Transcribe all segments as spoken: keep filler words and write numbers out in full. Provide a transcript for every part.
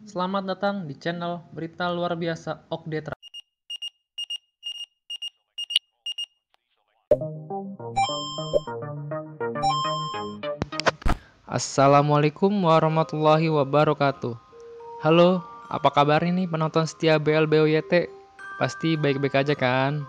Selamat datang di channel Berita Luar Biasa Okdetra. Assalamualaikum warahmatullahi wabarakatuh. Halo, apa kabar ini penonton setia B L B O Y T? Pasti baik-baik aja kan?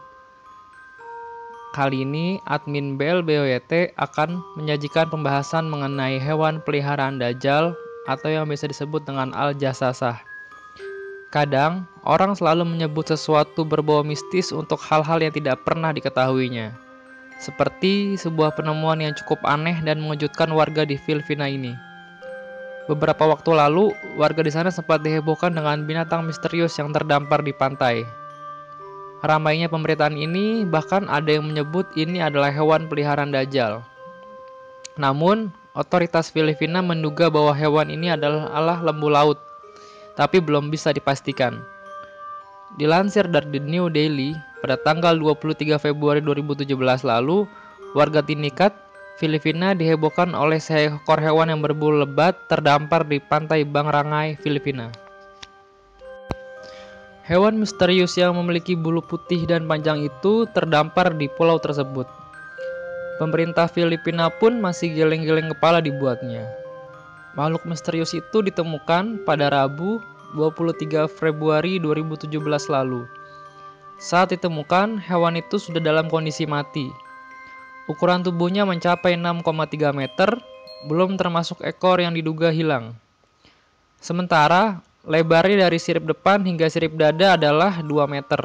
Kali ini admin B L B O Y T akan menyajikan pembahasan mengenai hewan peliharaan Dajjal atau yang bisa disebut dengan Al-Jassasah. Kadang, orang selalu menyebut sesuatu berbau mistis untuk hal-hal yang tidak pernah diketahuinya. Seperti sebuah penemuan yang cukup aneh dan mengejutkan warga di Filipina ini. Beberapa waktu lalu, warga di sana sempat dihebohkan dengan binatang misterius yang terdampar di pantai. Ramainya pemberitaan ini, bahkan ada yang menyebut ini adalah hewan peliharaan Dajjal. Namun, otoritas Filipina menduga bahwa hewan ini adalah lembu laut, tapi belum bisa dipastikan. Dilansir dari The New Daily, pada tanggal dua puluh tiga Februari dua ribu tujuh belas lalu, warga Tinikat, Filipina dihebohkan oleh seekor hewan yang berbulu lebat terdampar di pantai Bangrangai, Filipina. Hewan misterius yang memiliki bulu putih dan panjang itu terdampar di pulau tersebut. Pemerintah Filipina pun masih geleng-geleng kepala dibuatnya. Makhluk misterius itu ditemukan pada Rabu dua puluh tiga Februari dua ribu tujuh belas lalu. Saat ditemukan, hewan itu sudah dalam kondisi mati. Ukuran tubuhnya mencapai enam koma tiga meter, belum termasuk ekor yang diduga hilang. Sementara, lebarnya dari sirip depan hingga sirip dada adalah dua meter.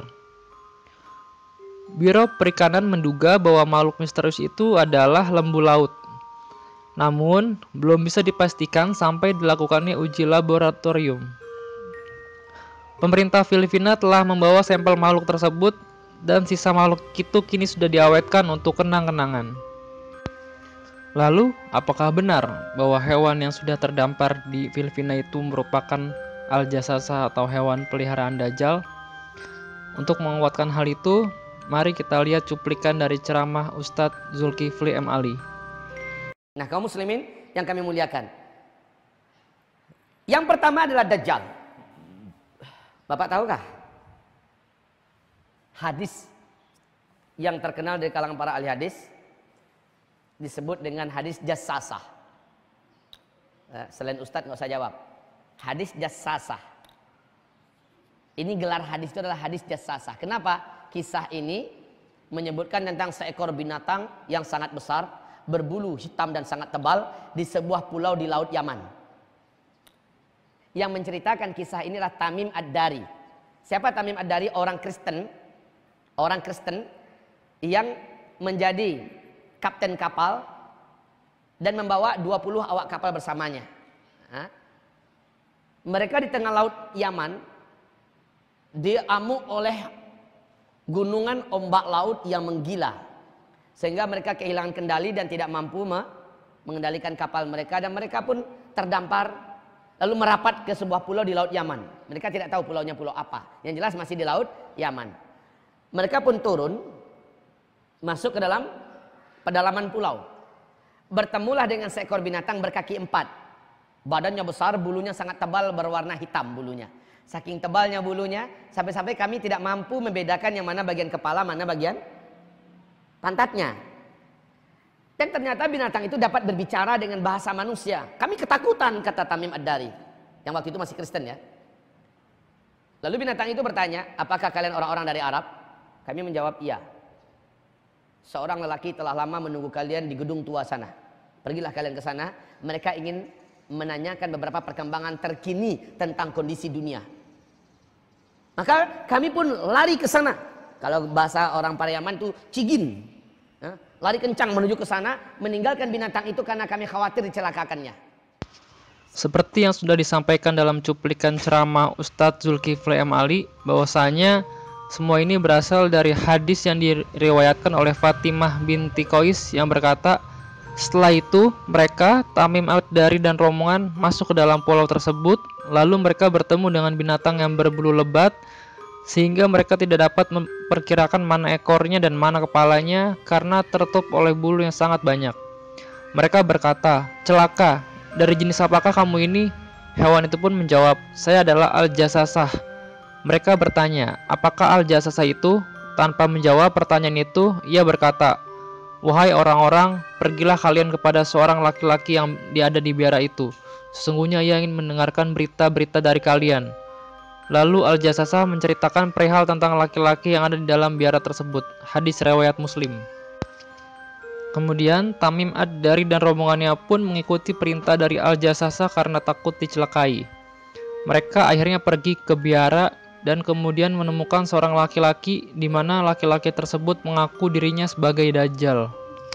Biro Perikanan menduga bahwa makhluk misterius itu adalah lembu laut. Namun, belum bisa dipastikan sampai dilakukannya uji laboratorium. Pemerintah Filipina telah membawa sampel makhluk tersebut dan sisa makhluk itu kini sudah diawetkan untuk kenang-kenangan. Lalu, apakah benar bahwa hewan yang sudah terdampar di Filipina itu merupakan Al-Jassasah atau hewan peliharaan Dajjal? Untuk menguatkan hal itu, mari kita lihat cuplikan dari ceramah Ustadz Zulkifli M. Ali. Nah, kaum muslimin yang kami muliakan, yang pertama adalah Dajjal. Bapak tahukah hadis yang terkenal dari kalangan para ahli hadis disebut dengan hadis Jassasah? Selain Ustadz nggak usah jawab. Hadis Jassasah. Ini gelar hadis itu adalah hadis Jassasah. Kenapa? Kisah ini menyebutkan tentang seekor binatang yang sangat besar, berbulu hitam dan sangat tebal di sebuah pulau di Laut Yaman. Yang menceritakan kisah ini adalah Tamim Ad-Dari. Siapa Tamim Ad-Dari? Orang Kristen. Orang Kristen yang menjadi kapten kapal dan membawa dua puluh awak kapal bersamanya. Hah? Mereka di tengah Laut Yaman diamuk oleh gunungan ombak laut yang menggila, sehingga mereka kehilangan kendali dan tidak mampu mengendalikan kapal mereka, dan mereka pun terdampar lalu merapat ke sebuah pulau di Laut Yaman. Mereka tidak tahu pulaunya pulau apa, yang jelas masih di Laut Yaman. Mereka pun turun masuk ke dalam pedalaman pulau. Bertemulah dengan seekor binatang berkaki empat. Badannya besar, bulunya sangat tebal, berwarna hitam bulunya. Saking tebalnya bulunya, sampai-sampai kami tidak mampu membedakan yang mana bagian kepala, mana bagian pantatnya. Dan ternyata binatang itu dapat berbicara dengan bahasa manusia. Kami ketakutan, kata Tamim Ad-Dari, yang waktu itu masih Kristen ya. Lalu binatang itu bertanya, apakah kalian orang-orang dari Arab? Kami menjawab, iya. Seorang lelaki telah lama menunggu kalian di gedung tua sana. Pergilah kalian ke sana. Mereka ingin menanyakan beberapa perkembangan terkini tentang kondisi dunia. Maka kami pun lari ke sana. Kalau bahasa orang Pariaman itu cigin. Lari kencang menuju ke sana, meninggalkan binatang itu karena kami khawatir dicelakakannya. Seperti yang sudah disampaikan dalam cuplikan ceramah Ustadz Zulkifli M. Ali, bahwasanya semua ini berasal dari hadis yang diriwayatkan oleh Fatimah binti Qais yang berkata, setelah itu mereka, Tamim Ad-Dari dan rombongan masuk ke dalam pulau tersebut, lalu mereka bertemu dengan binatang yang berbulu lebat, sehingga mereka tidak dapat memperkirakan mana ekornya dan mana kepalanya karena tertutup oleh bulu yang sangat banyak. Mereka berkata, celaka, dari jenis apakah kamu ini? Hewan itu pun menjawab, "Saya adalah Al-Jassasah." Mereka bertanya, "Apakah Al-Jassasah itu?" Tanpa menjawab pertanyaan itu, ia berkata, "Wahai orang-orang, pergilah kalian kepada seorang laki-laki yang ada di biara itu. Sesungguhnya ia ingin mendengarkan berita-berita dari kalian." Lalu Al-Jassasah menceritakan perihal tentang laki-laki yang ada di dalam biara tersebut. Hadis riwayat Muslim. Kemudian Tamim Ad-Dari dan rombongannya pun mengikuti perintah dari Al-Jassasah karena takut dicelakai. Mereka akhirnya pergi ke biara dan kemudian menemukan seorang laki-laki di mana laki-laki tersebut mengaku dirinya sebagai Dajjal.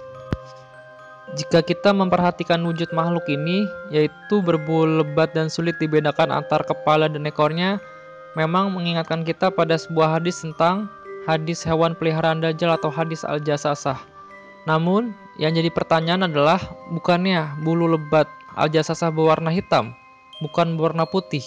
Jika kita memperhatikan wujud makhluk ini, yaitu berbulu lebat dan sulit dibedakan antar kepala dan ekornya, memang mengingatkan kita pada sebuah hadis tentang hadis hewan peliharaan Dajjal atau hadis Al-Jassasah. Namun, yang jadi pertanyaan adalah, bukannya bulu lebat Al-Jassasah berwarna hitam, bukan berwarna putih?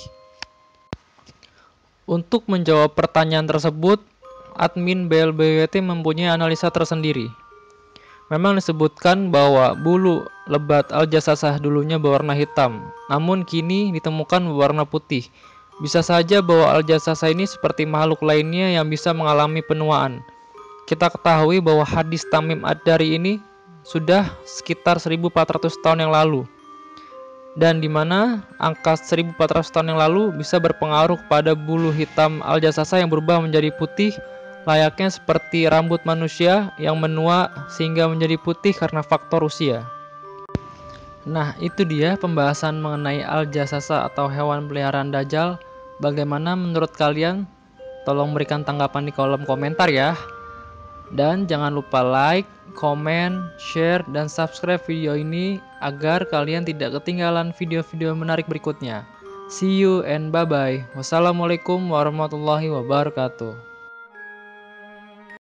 Untuk menjawab pertanyaan tersebut, admin B L B W T mempunyai analisa tersendiri. Memang disebutkan bahwa bulu lebat Al-Jassasah dulunya berwarna hitam, namun kini ditemukan berwarna putih. Bisa saja bahwa Al-Jassasah ini seperti makhluk lainnya yang bisa mengalami penuaan. Kita ketahui bahwa hadis Tamim Ad-Dari ini sudah sekitar seribu empat ratus tahun yang lalu. Dan di mana angka seribu empat ratus tahun yang lalu bisa berpengaruh pada bulu hitam Al-Jassasah yang berubah menjadi putih, layaknya seperti rambut manusia yang menua sehingga menjadi putih karena faktor usia. Nah, itu dia pembahasan mengenai Al-Jassasah atau hewan peliharaan Dajjal. Bagaimana menurut kalian? Tolong berikan tanggapan di kolom komentar ya. Dan jangan lupa like, komen, share, dan subscribe video ini agar kalian tidak ketinggalan video-video menarik berikutnya. See you and bye-bye. Wassalamualaikum warahmatullahi wabarakatuh.